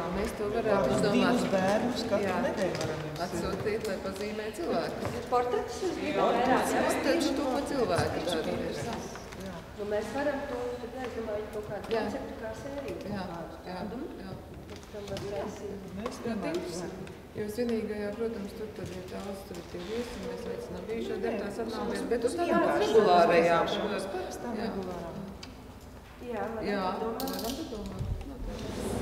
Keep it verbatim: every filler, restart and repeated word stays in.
Mēs to varētu izdomāt. Divus bērnus katru nedēļu varam jums atsūtīt, lai pazīmē cilvēku. Portretus es gribu vairāk. Portretus to, ko cilvēku dara. Nu, mēs varam to, tad es domāju, kaut kādu konceptu kā sēriju. Jā, jā, jā. Tam var taisīt. Mēs domājam. Jūs vienīgajā, protams, tur tad ir daudz, tur ir tie viesi, mēs veicinām bijušo deputātu satnāmies, bet uz tādām regulārajām. Uz parastām regulārām. Jā, Jā, varam padomāt.